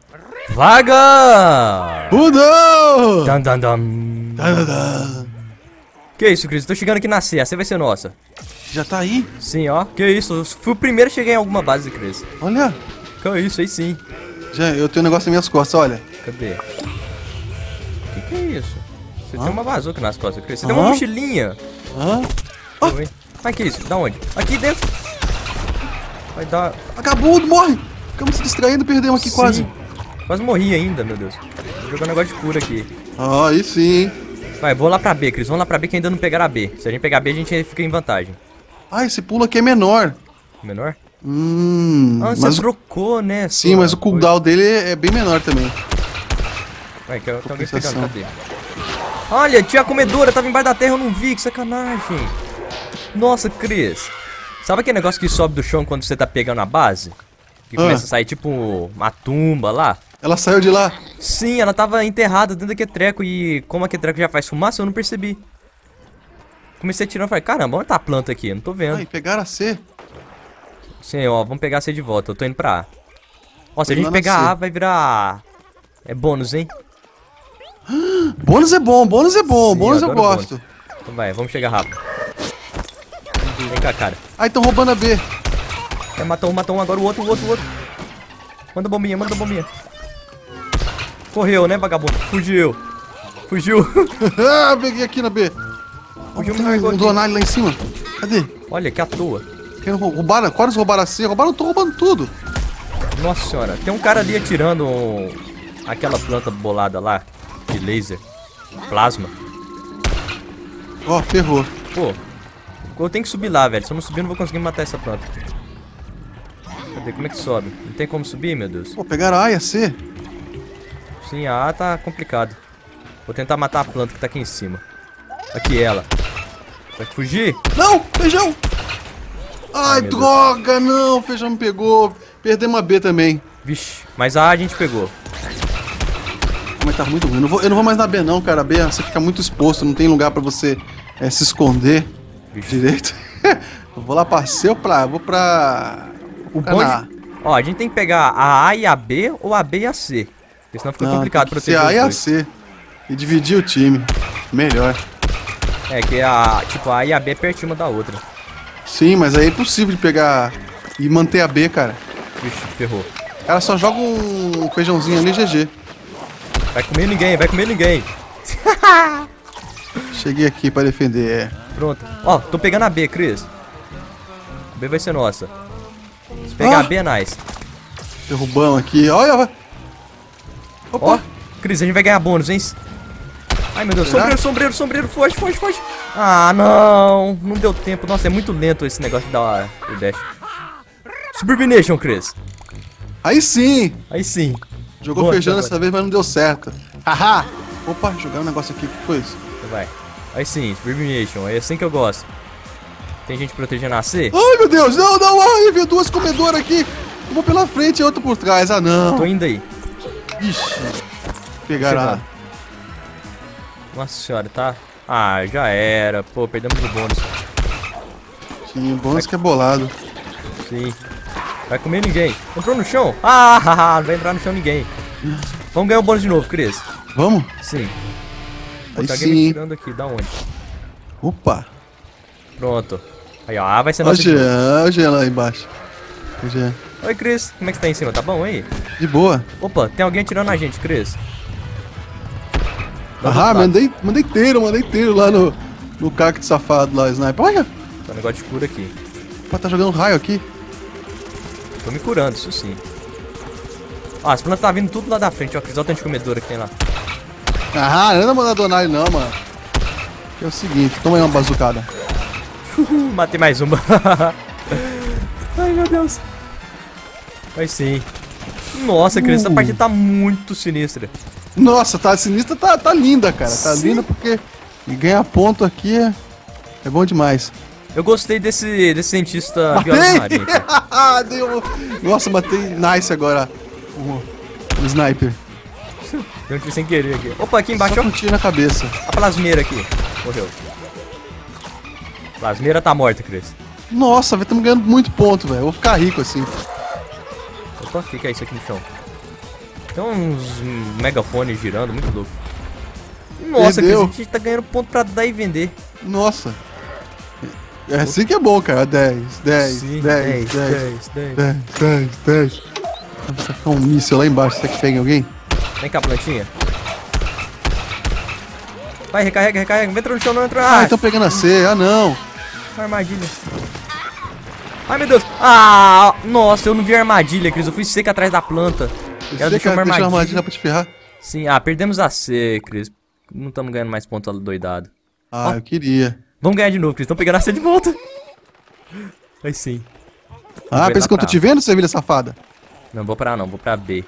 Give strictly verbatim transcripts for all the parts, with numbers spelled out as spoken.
Vaga! Mudou! Dan, dan, dan. Dan, dan, dan. Que isso, Cris? Tô chegando aqui na C. A C vai ser nossa. Já tá aí? Sim, ó. Que isso? Eu fui o primeiro a chegar em alguma base, Cris. Olha. Que isso, aí sim. Já, eu tenho um negócio nas minhas costas, olha. Cadê? Que que é isso? Você Hã? tem uma bazuca nas costas, Cris. Você Hã? tem uma mochilinha. Hã? Oh. Ah, que isso? Da onde? Aqui dentro. Vai dar... Vagabundo, morre! Ficamos se distraindo, perdemos aqui Sim. quase. Quase morri ainda, meu Deus. Vou jogar um negócio de cura aqui. Ah, aí sim, hein? Vai, vou lá pra B, Cris. Vamos lá pra B que ainda não pegaram a B. Se a gente pegar a B, a gente fica em vantagem. Ah, esse pulo aqui é menor. Menor? Hum. Ah, você mas trocou, né? Sim, sua mas o cooldown dele é bem menor também. Vai, tem alguém Compensação. pegando, cadê? Olha, tinha a comedora, tava embaixo da terra, eu não vi, que sacanagem. Nossa, Cris. Sabe aquele negócio que sobe do chão quando você tá pegando a base? Que Ah. começa a sair tipo uma tumba lá? Ela saiu de lá. Sim, ela tava enterrada dentro daquele treco e como aquele treco já faz fumaça, eu não percebi. Comecei a tirar e falei, caramba, onde tá a planta aqui? Eu não tô vendo. Ai, pegaram a C. Sim, ó, vamos pegar a C de volta, eu tô indo pra A. Ó, se a Tô gente indo pegar na C. A, vai virar... É bônus, hein? Bônus é bom, bônus é bom, Sim, bônus eu adoro gosto. Então vai, vamos chegar rápido. Vem cá, cara. Ai, tão roubando a B. É, matou um, matou um, agora o outro, o outro, o outro. Manda bombinha, manda bombinha. Correu, né, vagabundo? Fugiu. Fugiu. Ah, peguei aqui na B. Fugiu, me Tem largou um aqui. Donali lá em cima. Cadê? Olha, que à toa. Querem rou- roubaram? Quase roubaram a C. Roubaram, tô roubando tudo. Nossa senhora, tem um cara ali atirando um- aquela planta bolada lá, de laser. Plasma. Ó, ferrou. Pô, eu tenho que subir lá, velho. Se eu não subir, eu não vou conseguir matar essa planta. Cadê? Como é que sobe? Não tem como subir, meu Deus? Pô, pegaram a A e a C. Sim, a A tá complicado. Vou tentar matar a planta que tá aqui em cima. Aqui ela. Vai fugir? Não, feijão. Ai, meu droga, não. O feijão me pegou. Perdemos a B também. Vixe, mas a A a gente pegou. Mas tá muito ruim. Eu não vou, eu não vou mais na B não, cara. A B, você fica muito exposto. Não tem lugar pra você é, se esconder Vixe. direito. Eu vou lá pra C ou pra... Eu vou pra... O pra bonde... na- Ó, a gente tem que pegar a A e a B ou a B e a C. Porque senão fica Não, complicado tem que proteger ser A os e a dois. C. E dividir o time. Melhor. É, que a, tipo, a A e a B é pertinho uma da outra. Sim, mas aí é impossível de pegar e manter a B, cara. Vixe, ferrou. Ela só joga um feijãozinho ali, G G. Vai comer ninguém, vai comer ninguém. Cheguei aqui pra defender, é. Pronto. Ó, tô pegando a B, Cris. A B vai ser nossa. Se pegar Ah! a B é nice. Derrubamos aqui. Olha, vai. Opa. Ó, Cris, a gente vai ganhar bônus, hein? Ai, meu Deus. Será? Sombreiro, sombreiro, sombreiro. Foge, foge, foge. Ah, não. Não deu tempo. Nossa, é muito lento esse negócio de dar o dash. Suburbination, Cris. Aí sim. Aí sim. Jogou Boa, feijão boa. dessa vez, mas não deu certo. Haha. Opa, jogar um negócio aqui. O que foi isso? Então vai. Aí sim, Suburbination. É assim que eu gosto. Tem gente protegendo a C? Ai, meu Deus. Não, não. Ai, veio duas comedoras aqui. Uma pela frente e outra por trás. Ah, não. Tô indo aí. Ixi. Pegaram a... Chegando. Nossa senhora, tá? Ah, já era. Pô, perdemos o bônus. Sim, o bônus que é bolado. Sim. Vai comer ninguém. Entrou no chão? Ah, haha, não vai entrar no chão ninguém. Vamos ganhar o bônus de novo, Cris. Vamos? Sim. Pô, Aí tá alguém me sim. tirando aqui, da onde? Opa. Pronto. Aí, ó, A vai ser Olha o nossa. de novo. Jean, olha o Jean lá embaixo. O Jean. Oi, Cris. Como é que você tá em cima? Tá bom aí? De boa. Opa, tem alguém atirando na gente, Cris. Lá do Ah, outro lado. mandei, mandei tiro, mandei tiro lá no, no cacto safado lá, sniper. Olha, Tá um negócio de cura aqui. pô, tá jogando raio aqui. Tô me curando, isso sim. Ó, as plantas tá vindo tudo lá da frente, ó. Cris, olha o tanto de comedora que tem lá. Ah, não anda mandando Donai não, mano. Que é o seguinte, toma aí uma bazucada. Uhul, matei mais uma. Ai, meu Deus. Vai sim. Nossa, Cris, essa Uh. partida tá muito sinistra. Nossa, tá sinistra, tá, tá linda, cara. Tá Sim. linda porque e ganhar ponto aqui é, é bom demais. Eu gostei desse, desse cientista Matei! violento. Deu, nossa, matei nice agora o, o sniper. Deu um tiro sem querer aqui. Opa, aqui embaixo, Só ó. com um tiro na cabeça. A plasmeira aqui. Morreu. Plasmeira tá morta, Cris. Nossa, velho, estamos ganhando muito ponto, velho. Eu vou ficar rico assim. Opa, o que, que é isso aqui no chão? Tem uns megafones girando, muito louco. Nossa, Cris, a gente tá ganhando ponto pra dar e vender. Nossa. É assim que é bom, cara. dez, dez, Sim, dez, dez, dez, dez, dez, dez, dez. Vai ficar um míssil lá embaixo. Será que pega alguém? Vem cá, plantinha. Vai, recarrega, recarrega. Não entra no chão, não entra. Ah, estão pegando a C. Ah, não. Armadilha. Ai, meu Deus. Ah, nossa, eu não vi a armadilha, Cris. Eu fui seca atrás da planta. Ela deixou uma armadilha. armadilha pra te ferrar. Sim, ah, perdemos a C, Cris. Não estamos ganhando mais pontos doidado. Ah, Ó, eu queria. Vamos ganhar de novo, Cris. Estão pegando a C de volta. Aí sim. Ah, pensa que eu tô te vendo, servilha safada? Não, vou pra A não, vou pra B.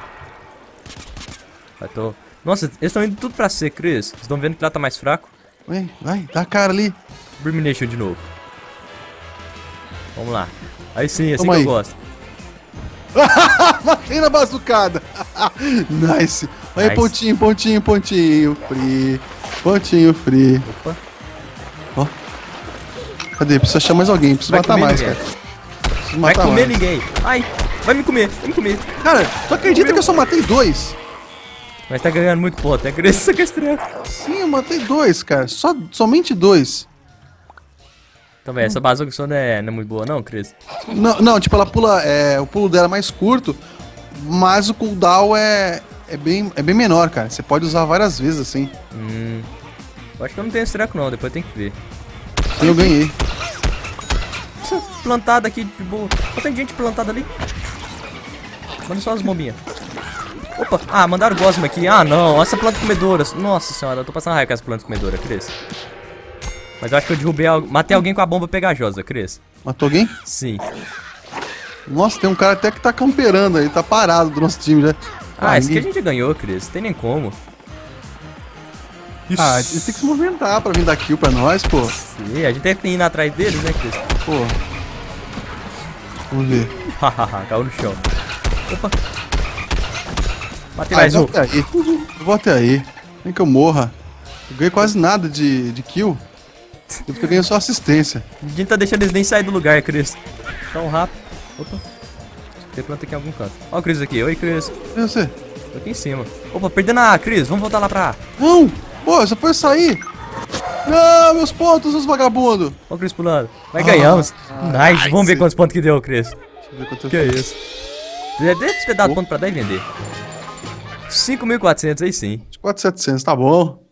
Eu tô... Nossa, eles estão indo tudo pra C, Cris. Vocês estão vendo que lá tá mais fraco? Vai, vai, dá a cara ali. Burmination de novo. Vamos lá. Aí sim, assim Toma que aí. eu gosto. Matei na bazucada. Nice. Aí, Nice. pontinho, pontinho, pontinho. Free. Pontinho free. Opa. Ó. Cadê? Preciso achar mais alguém. Preciso Vai matar comer mais, ninguém. cara. Preciso Vai matar comer mais. ninguém. Ai, vai me comer, vai me comer. Cara, tu acredita que eu só matei dois? Mas tá ganhando muito ponto, é Cris sequestrando. Sim, eu matei dois, cara. Só, somente dois. Então, velho, essa bazooka só não é, não é muito boa não, Cris? Não, não, tipo, ela pula. É, o pulo dela é mais curto, mas o cooldown é, é, bem, é bem menor, cara. Você pode usar várias vezes assim. Hum... Eu acho que eu não tenho esse treco não, depois tem que ver. Sim, eu ganhei. Plantada aqui de boa. Só tem gente plantada ali. Manda só as bombinhas. Opa, ah, mandaram gosma aqui. Ah, não, essa planta comedora. Nossa senhora, eu tô passando raiva com essa planta comedora, Cris. Mas eu acho que eu derrubei, matei alguém com a bomba pegajosa, Cris. Matou alguém? Sim. Nossa, tem um cara até que tá camperando aí, tá parado do nosso time já. Ah, Ah, esse aqui a ninguém- gente ganhou, Cris. Não tem nem como. Ah, a gente tem que se movimentar pra vir dar kill pra nós, pô. Sim, a gente tem que ir atrás deles, né, Cris? Pô. Vamos ver. Hahaha, caiu no chão. Opa. Matei Ah, mais eu um. vou até aí. Eu vou até aí. Nem que eu morra. Eu ganhei quase nada de, de kill. Eu fico ganhando só assistência. A gente tá deixando eles nem sair do lugar, Cris. Tão rápido. Opa. Tem planta aqui em algum canto. Ó o Cris aqui. Oi, Cris. E você? Tô aqui em cima. Opa, perdendo a A, Cris. Vamos voltar lá pra A. Não! Pô, só foi sair! Não, meus pontos, os vagabundos! Ó o Cris pulando. Vai, Ah, ganhamos. ah, nice. Vamos ver nice. quantos pontos que deu, Cris. Deixa eu ver quanto eu Que é fiz. isso. Deve ter dado ponto pra dar e vender. cinco mil e quatrocentos, aí sim. quatro mil e setecentos, tá bom.